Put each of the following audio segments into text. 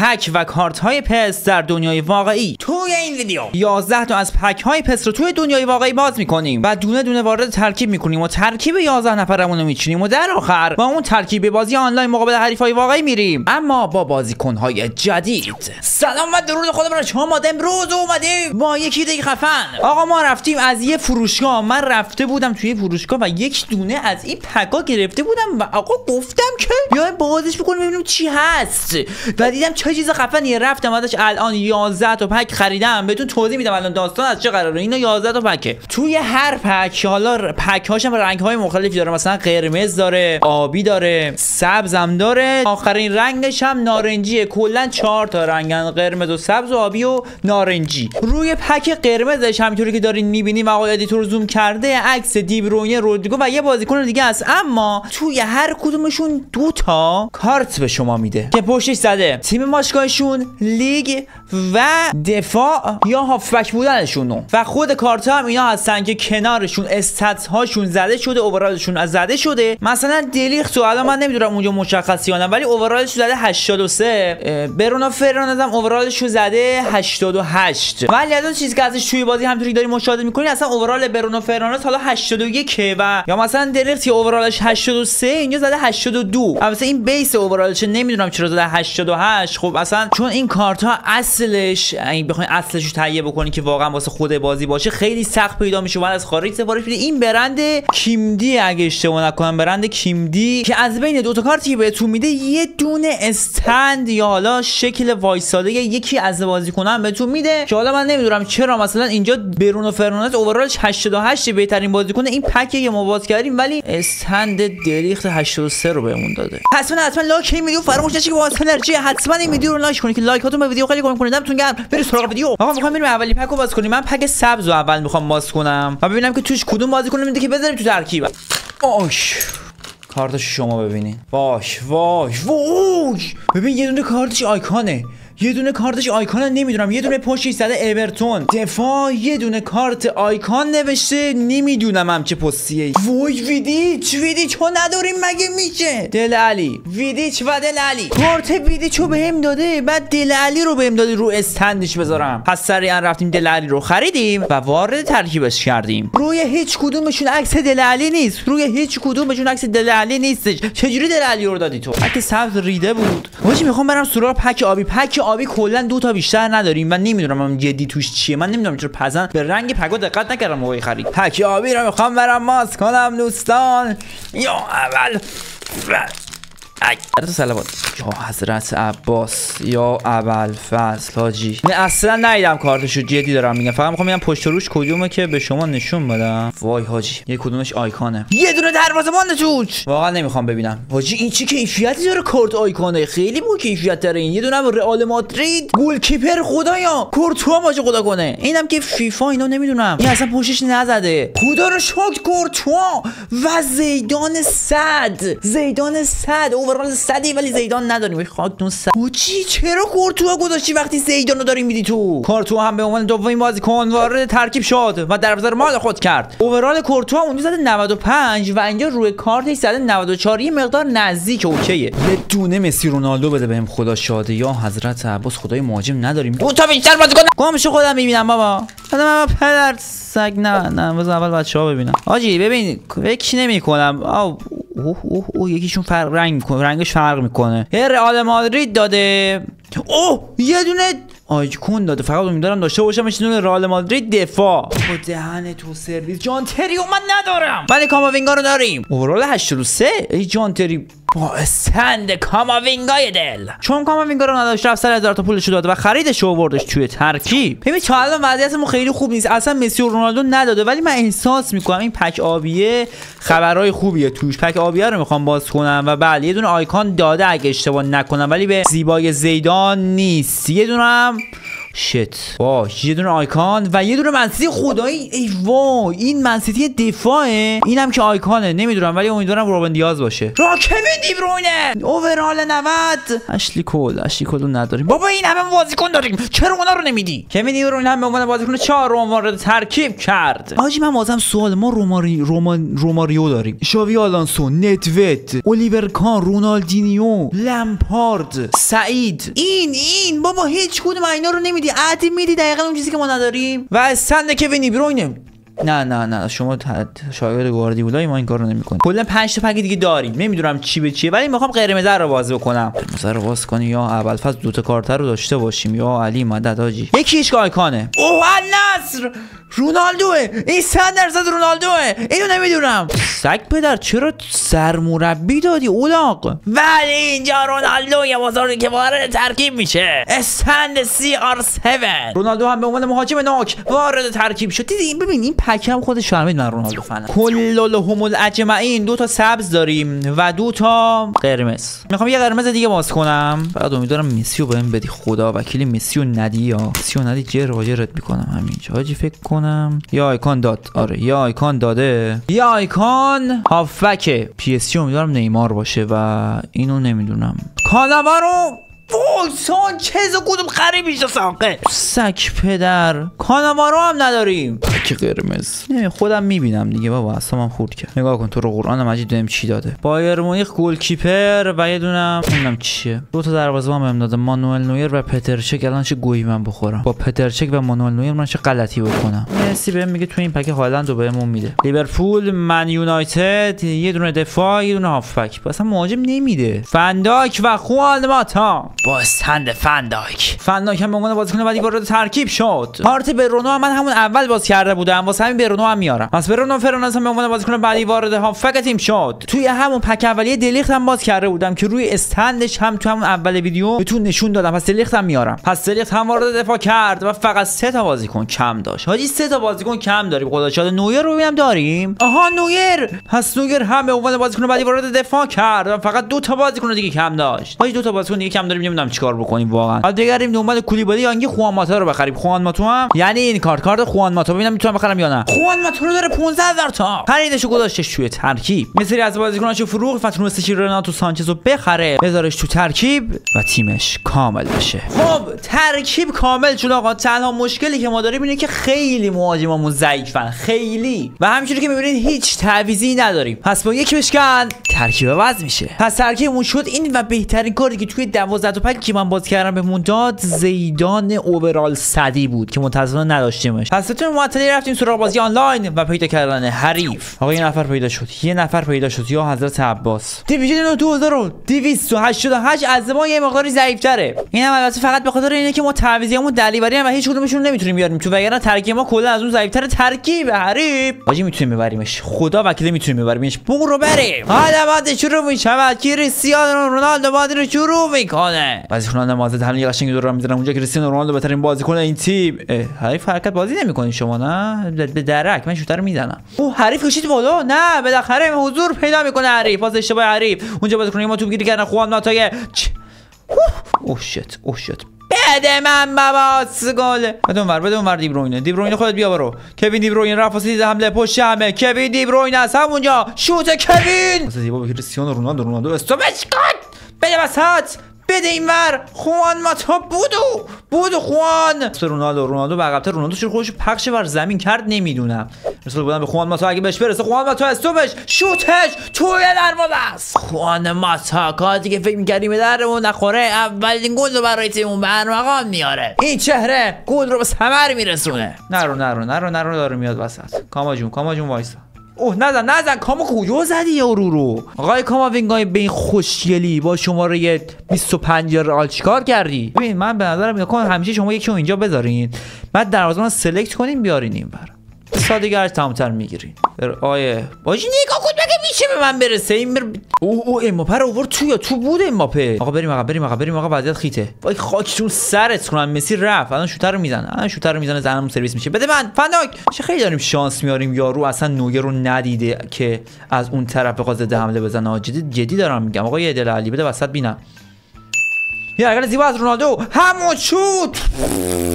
پک و کارت های پس در دنیای واقعی. توی این ویدیو 11 تا از پک های پس رو توی دنیای واقعی باز میکنیم و دونه دونه وارد ترکیب میکنیم و ترکیب 11 نفرمون رو میچینیم و در آخر با اون ترکیب بازی آنلاین مقابل حریفای واقعی میریم، اما با بازیکن های جدید. سلام و درود خدا بر شما. ما امروز اومدیم با یکی دیگه خفن. آقا ما رفتیم از یه فروشگاه، من رفته بودم توی فروشگاه و یک دونه از این پکا گرفته بودم و آقا گفتم که بیایم بازش بکنیم ببینیم چی هست و دیدم چه چیز خفنیه. رفتم ازش الان 11 تا پک خریدم. بهتون توضیح میدم الان داستان از چه قراره. اینا 11 تا پکه. توی هر پک حالا پک هاشم رنگ های مختلفی داره، مثلا قرمز داره، آبی داره، سبزم داره، آخرین رنگش هم نارنجیه. کلا 4 تا رنگن، قرمز و سبز و آبی و نارنجی. روی پک قرمزش همینطوری که دارین میبینیم آقا ادیتور زوم کرده عکس دیبروینه، رودریگو و یه بازیکن دیگه است، اما توی هر کدومشون 2 تا کارت به شما میده که پشتش زده تیم ماشگاهشون، لیگ و دفاع یا هافبک بودنشون و خود کارت هم اینا هستن که کنارشون استاتس هاشون زده شده، اوورالشون از زده شده. مثلا دلیخت الان من نمیدونم اونجا مشخصی یا نه ولی اوورالش زده 83، برونو فرناندز هم اوورالش زده 88. ولی از اون چیزی که ازش توی بازی همونطوری داریم مشاهده میکنین اصلا اوورال برونو فرناندز حالا 81 و یا مثلا دلیخت اوورالش 83 اینجا زده 82. البته این بیس اوورالش نمیدونم چرا زده 88. خب اصلا چون این کارت ها اصلش اگه بخواید اصلش رو تهیه بکنین که واقعا واسه خود بازی باشه خیلی سخت پیدا میشه و از خارج سفارش میده. این برند کیمدی اگه اشتباه نکنم، برند کیمدی که از بین 2 تا کارتی که بهتون میده یه دونه استند یا حالا شکل وایساده یکی از بازیکنان بهتون میده که حالا من نمیدونم چرا مثلا اینجا برونو فرناندز اوورالش 88 بهترین بازیکن این پک یه ما باز کردیم ولی استند دلیخت 83 رو بهمون داده. حتما لایک این ویدیو فراموش نشه که واسه انرژی حتما این ویدیو رو لایک کنید که لایکاتون به ویدیو خیلی کمک کنه. دمتون گرم. بریم سراغ ویدیو. آقا میخوام بریم اولی پک رو باز کنیم. من پک سبز رو اول میخوام باز کنم و ببینم که توش کدوم بازیکن میده که بذاریم تو ترکیب. باش کارتش شما ببینین. واش ببین یه دونه کارتش آیکانه، یه دونه کارتش آیکان نمیدونم، یه دونه پشتش زده اورتون دفاع، یه دونه کارت آیکان نوشته نمیدونم هم چه پستیه. وای ویدیچو نداریم مگه میشه؟ دل علی ویدیچ و دل علی. کارت ویدیچو بهم داده بعد دل علی رو بهم داده رو استندش بذارم. پس سریعا رفتیم دل علی رو خریدیم و وارد ترکیبش کردیم. روی هیچ کدومشون عکس دل علی نیست، روی هیچ کدومشون عکس دل علی نیستش. چجوری دل علی رو دادی تو؟ پک سبز ریده بود. واجی میخوام برم سراغ پک آبی. پک آبی کلا 2 تا بیشتر نداریم و نمیدونم من جدی توش چیه. من نمیدونم چرا پزن به رنگ پکا دقت نکردم موقع خرید. پک آبی رو میخوام برم ماس کنم دوستان. یا اول تو صلوات یا حضرت عباس یا اول فصل حاجی. نه اصلا ندیدم کارتشو، جدی دارم میگم. فقط میخوام ببینم پشت روش کدومه که به شما نشون بدم. وای حاجی یه کدومش آیکانه، یه دونه دروازه‌بان توش. واقعا نمیخوام ببینم حاجی این چه کیفیتی داره. کارت آیکانه خیلی با کیفیت داره. این یه دونه رئال مادرید گل کیپر خدایا کورتوا باشه خدا کنه. اینم که فیفا اینا نمیدونم این اصلا پوشش نزده. خدا رو شکر کورتوا و زیدان صد اوورال 100 ولی زیدان نداریم. خاکتون حاجی چرا کورتوا گذاشتی وقتی زیدان رو داری میدی تو؟ کورتوا هم به عنوان دومین بازیکن وارد ترکیب شد و دروازه رو مال خود کرد. اوورال کورتوا اونجا زده 95 و اینجا روی کارتش زده 94. یه مقدار نزدیک اوکیه. یه دونه مسی رونالدو بده بهم خدا شاده. یا حضرت عباس خدای مهاجم نداریم. 2 تا بیشتر بازیکن گمشو خودم میبینم بابا. من پدر سگ نه بذار اول بچه‌ها ببینم. حاجی ببین فکر نمی‌کنم یکیشون رنگش فرق میکنه. یه رئال مادرید داده. یه دونه آیکون داده. فقط امیدوارم داشته باشم یه دونه رئال مادرید دفاع. با دهن تو سرویس. جان تری من ندارم ولی کاماوینگا رو داریم. اوورال 83. ای جان تری با استند کاماوینگای دل. چون کاماوینگا رو نداشت رفت 100,000 تا پولش داده و خریدش آوردش توی ترکیب. ببین تا الان وضعیتمون خیلی خوب نیست. اصلا مسی و رونالدو نداده ولی من احساس میکنم این پک آبیه خبرای خوبیه توش. پک آبیه رو میخوام باز کنم و بله یه دونه آیکان داده اگه اشتباه نکنم ولی به زیبای زیدان نیست. یه دونه هم شت وای یه دونه آیکان و یه دونه منسیتی خدایی. ای وای این منسیتی دفاعه، اینم که آیکانه نمیدونم ولی امیدوارم روبن دیاز باشه. را کوین دی بروینه اوورال 90. اشلی کول نداریم بابا، این همه بازیکن داریم چرا اونا رو نمیدی؟ کوین دی بروینه هم به عنوان بازیکن 4 وارد ترکیب کرد. آجی من بازم سوال، ما روماریو داریم، شاوی آلونسو، ندوت، الیور کان، رونالدینیو، لمپارد، سعید. این بابا هیچ کدوم اینا رو نمیدی، عادی میدی دقیقاً اون چیزی که ما نداریم. و استند کوین دی بروینه. نه شما شاگرد گواردیولا ما این کارو نمی‌کنید. کلا 5 تا پک دیگه داریم، نمیدونم چی به چیه ولی میخوام قرمز رو باز بکنم. قرمز رو باز کنی یا ابوالفضل 2 تا کارت رو داشته باشیم یا علی مدد حاجی. یکیش آیکانه. اوه النصر رونالدوه، این 100% رونالدوه، اینو نمیدونم. سگ پدر چرا سرمربی دادی اولاق؟ ولی اینجا رونالدو یه بازاری که وارد ترکیب میشه، استند CR7. رونالدو هم به عنوان مهاجم نوک وارد ترکیب شد. دیدی ببین این پک هم خودش فهمید من رونالدو فنم. کلهم الاجمعین 2 تا سبز داریم و 2 تا قرمز. میخوام یه قرمز دیگه باز کنم، فقط امیدوارم مسی رو بهم بدی، خدا وکیلی مسی رو ندی یا مسی رو ندی جرت میکنم همینجا حاجی. فکر کنم یا آیکان داد، آره یا آیکان داده، یا آیکان هافبک PSG امیدوارم نیمار باشه و اینو نمیدونم. کاناوارو وای سانچز کدوم خریبیشه ساقه سک پدر. کاناوارو هم نداریم، که قرمز خودم میبینم دیگه بابا، اصلا خورد کرد. نگاه کن تو رو قرآن مجید بهم چی داده. بایر مونیخ گلکیپر و یه دونم نمیدونم چیه، 2 تا دروازه‌بان بهم داده، مانوئل نویر و پترچک. الان چه گویی من بخورم با پترچک و مانوئل نویر، من چه غلطی بکنم. مسی بهم میگه تو این پک هالند رو بهمون میده. لیورپول، من یونایتد، یه دونه دفاع، یه دونه هافبک، اصلا مهاجم نمیده. فنداک و خوان ماتا با استند فنداک هم به عنوان بازیکن بعدی وارد ترکیب شد. کارت برونو هم من همون اول باز کرده بودم، واسه همین برونو هم میارم. پس برونو فرناندز هم به عنوان بازیکن بعدی وارد هافبک تیم شد. توی همون پک اولیه دلیخت هم باز کرده بودم که روی استندش هم تو همون اول ویدیو بهتون نشون دادم. پس دلیخت هم میارم. پس دلیخت هم وارد دفاع کرد و فقط 3 تا بازیکن کم داشت. حاجی 3 تا بازیکن کم داریم. خدا شاد. نویر رو ببینم داریم. آها نویر. پس نویر هم به عنوان بازیکن بعدی وارد دفاع کرد و فقط 2 تا بازیکن دیگه کم داشت. حاجی 2 تا بازیکن دیگه کم داریم، نمیدونم چیکار بکنیم واقعا. حالا دیگریم دنبال کولیبالی یا اینکه خوان ماتا رو بخریم. خوان ماتا هم یعنی این کارت خوان ماتا ببینم میتونم بخرم یا نه. خوان ماتا رو داره 15000 تا. خریدش و گذاشتش توی ترکیب. مثلی از بازیکناشو فروخت و تونستش رناتو سانچز رو بخره، بذارش تو ترکیب و تیمش کامل بشه. خب ترکیب کامل شد آقا. تنها مشکلی که ما داریم اینه که خیلی مهاجمامون ضعیفن، خیلی، و همینجوری که میبینید هیچ تعویضی نداریم. پس با یک بشکن ترکیب وضع میشه. پس ترکیبمون شد این و بهترین کاری که توی 12 تا پک که من باز کردم بهمون داد زیدان اوورال 100 بود که متأسفانه نداشتیمش. پس بتونیم معطلی رفتیم سراغ بازی آنلاین و پیدا کردن حریف. آقا یه نفر پیدا شد یا حضرت عباس. دیویژن 2288 از ما یه مقداری ضعیف‌تره. اینم البته فقط به خاطر اینه که ما تعویضیامون دلیوری و هیچ کدومشون نمیتونیم بیاریم تو، وگرنه ترکیب ما کلا از اون ضعیف‌تر. ترکیب حریف حاجی میتونیم ببریمش، خدا وکیلی میتونیم ببریمش. برو بریم. حالا بعد شروع میشه. کریستیانو رونالدو بعد رو شروع میکنه. بازیکنان مازد همین قشنگ دور میذارن اونجا. کریستیانو رونالدو بهترین بازیکن این تیم. حریف حرکت بازی نمیکنین شما نه؟ به درک من شوتر میزنم. او حریف کشید بالا. نه بالاخره حضور پیدا میکنه حریف. باز اشتباه حریف. اونجا بازیکن ما توپ گیری کردن. خوان ناتای اوه شت بده من بابا گل. بدون ور دی بروینه خودت بیا برو. کوین دی بروینه رفت واسه حمله پشت همه. کوین دی بروینه از همونجا شوت کوین. واسه زیبا کریستیانو رونالدو استوپش کن. بده وسط. بده اینور. خوان ماتا بودو خوان. رونالدو به عقب‌تر. رونالدو چرا خودش پخش بر زمین کرد نمیدونم. رسول بودن به خوان ماتا اگه بهش برسه. خوان ماتا استوپش شوتش توی دروازه است. خوان ماتا کاری که فکر می‌کردیم درمون نخوره اولین گل رو برای تیمون به مقام میاره. این چهره گل رو به ثمر میرسونه. نرو داره میاد وسط. کاما جون وایسا. اوه نزن کاما کجا زدی یارو رو؟ آقای کاماوینگای به این خوشگلی با شماره 25 رئال چیکار کردی؟ ببین من به نظرم میاد همیشه شما یکی رو اینجا بذارین، بعد دروازه‌بان سلکت کنین بیارین اینور. سادگیش تمام‌تر میگیرین. آیه باجی نگاه کن مگه میشه به من برسه این اماپه رو آورد تو بود اماپه. آقا بریم آقا وضعیت خیته. وای خاکتون سرت کنم. مسی رفت الان شوتر رو میزنه زنمون سرویس میشه. بده من فنداک. چه خیلی داریم شانس میاریم یارو اصلا نویر رو ندیده که از اون طرف بخواد ضد حمله بزنه. جدی دارم میگم آقا. یه دل علی بده وسط بینم. یه حرکت زیبا از رونالدو. همون شوت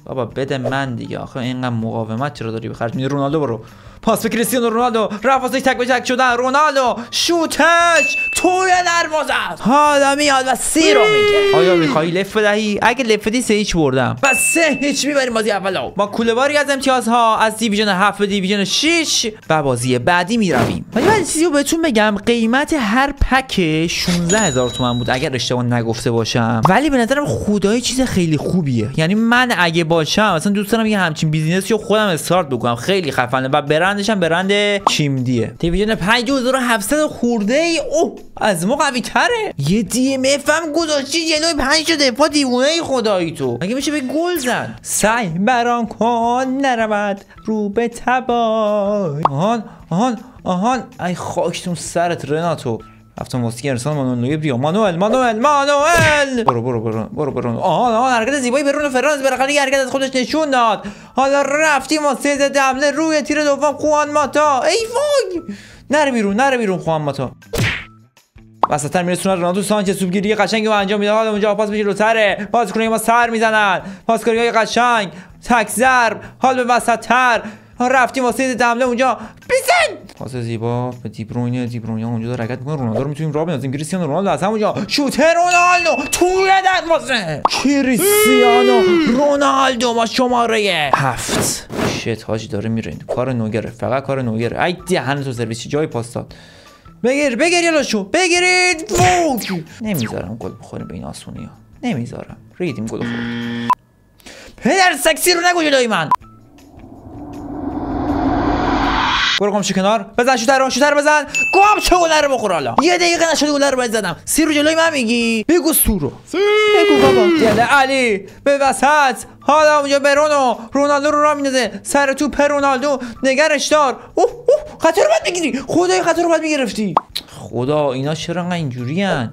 بابا بده من دیگه. آخه اینقدر مقاومت چرا داری به خرج میدی؟ رونالدو برو. پاس به کریستیانو رونالدو، رفت واسه تک به تک شدن. رونالدو شوتش توی دروازه است. حالا میاد و 3 رو میگه. آیا میخوای لف بدهی؟ اگه لف بدی 3-0 بردم. و 3-0 میبریم بازی اولو. ما کوله‌باری از امتیازها از دیویژن 7 به دیویژن 6 و بازی بعدی میرویم. ولی من چیزی رو بهتون بگم، قیمت هر پک 16000 تومان بود اگر اشتباه نگفته باشم. ولی به نظرم خدای چیز خیلی خوبیه. یعنی من اگه باشم مثلا دوست دارم یه همچین بیزینسی رو خودم استارت بکنم. خیلی خفنه و برندش هم برند کیمدیه. دیویژن 5700 خورده ای. اوه از ما قوی تره. یه دی ام اف هم گذاشتی جلوی 5 شده. دفاع دیوونه خدایی تو. مگه میشه به گل زد؟ سعی بران کن نرود رو به تبای. آهان ای خاکتون سرت رناتو. رفتم واسه ارسال مانوئل بیا. مانوئل برو. آها حرکت زیبایی برونو فرانز بالاخره یه حرکت از خودش نشون داد. حالا رفتیم واسه ضد حمله روی تیر دوم خوان ماتا. ای وای نره بیرون خوان ماتا. وسط‌تر میرسونه رونالدو سانچز سوبگیری قشنگی رو انجام میده. حالا اونجا پاس میشه جلوتره. بازیکن‌های ما سر میزنن. پاسکاری‌های قشنگ تک ضرب. حال به وسط‌تر رفتیم واسه ضد حمله اونجا. بزن پاس زیبا به دیبروینه اونجا داره حرکت میکنه. رونالدو رو میتونیم راه بندازیم. کریستیانو رونالدو از همونجا شوت. رونالدو توی دروازه. کریستیانو رونالدو با شماره 7. شت حاجی داره میره. کار نوگره، فقط کار نوگره. ای دهن تو سرویس جای پاس داد. بگیر یالاشو بگیرید. فوق نمیذارم گل بخوریم به این آسونی ها. نمیذارم. ریدیم گل خورد. پدر سکسی رو نگو جلوی من. برو قمش کنار. بزن شوتر بزن. گم چه گل رو بخور. حالا یه دقیقه نشد گل رو باید زدم. 3 رو جلوی من میگی؟ بگو سورو. بگو بابا. دل علی به وسط. حالا اونجا برونو رونالدو رو راه میندازه. سر توپ رونالدو نگرش دار. خطر رو باید بگیری. خدای خطر رو باید میگرفتی. خدا اینا چرا انقدر اینجورین؟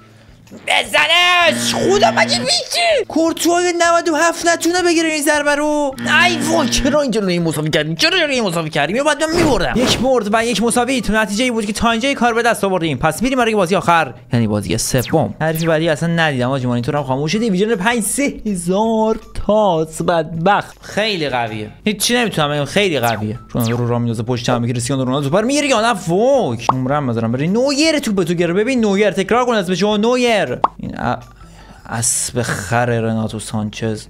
بزنش. خدا مگه میشه کورتوای 97 نتونه بگیره این ضربه رو؟ ای وای چرا اینجا رو مساوی کردیم؟ یا بعد من میبردم. 1 برد و 1 مساوی تو نتیجه بود که تا اینجا کار به دست آوردیم. پس میریم برای بازی آخر، یعنی بازی سوم. حرفی بعدی اصلا ندیدم آجی. مانیتورم خاموشه. دیویژن 5 3000 تاس بدبخت. خیلی قویه. هیچ نمیتونم بگم. خیلی قویه. رونالدو رو راه میندازه پشت هم. کریستیانو رونالدو سوپر میگیره یا نه؟ فوک عمرم بذارم برای نویر توپ تو گره. ببین نویر تکرار کن اسمش نویر. این اسب خر رناتو سانچز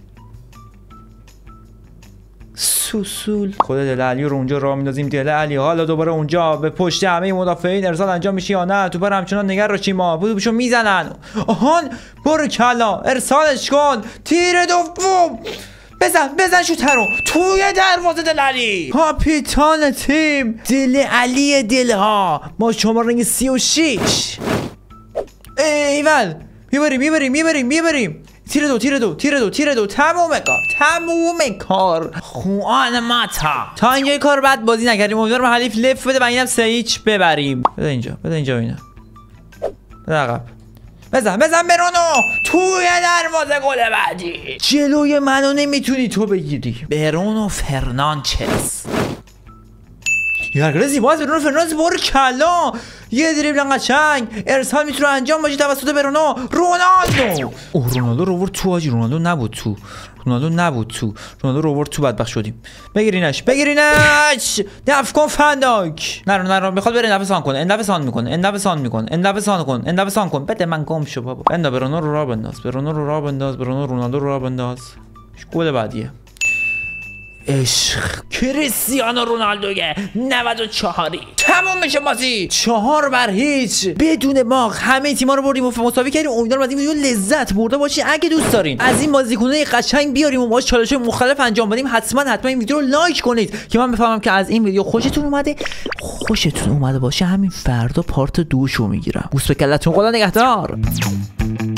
سوسول. خود دل علی رو اونجا راه میندازیم. دل علی حالا دوباره اونجا به پشت همه مدافعین ارسال انجام میشه یا نه؟ توپ همچنان نگران باشیم. ما بودوشو میزنن. آهان برو کلا ارسالش کن. تیر دوم بزن شوتر رو توی دروازه. دل علی کاپیتان تیم. دل علی دلها ما شماره 36. ایول میبریم. تیر دو تموم کار خوان ماتا. تا اینجا کار بعد بازی نکردیم. امیدوارم حریف لف بده و اینم 3-0 ببریم. بده اینجا اینا. بده عقب. بزن برونو توی دروازه. گل بعدی. جلوی منو نمیتونی تو بگیری. برونو فرناندز. یه حرکت زیباست. برونو فرناندز برو کلا. یه دریبل قشنگ ارسال میتونه انجام باشه توسط برونو. رونالدو رو ورد تو. آجی رونالدو نبود تو. رونالدو رو ورد تو. بدبخت شدیم. بگیرینش دفع کن فنداک. نه میخواد بره نفسان کنه. اندفسان کن. بده من گم شو بابا. برونو رو راه بنداز. رونالدو رو راه بنداز. گل بعدیه. عشق کریستیانو رونالدوه 94. تمام میشه بازی 4-0 بدون باخت. همه تیم‌ها رو بردیم و مساوی کردیم. امیدوارم از این ویدیو لذت برده باشین. اگه دوست دارین از این بازیکن‌های قشنگ بیاریم و باهاش چالش‌های مختلف انجام بدیم، حتما این ویدیو رو لایک کنید که من بفهمم که از این ویدیو خوشتون اومده باشه. همین فردا پارت 2 شو میگیرم. بوس به کلتون. خدا نگهدار.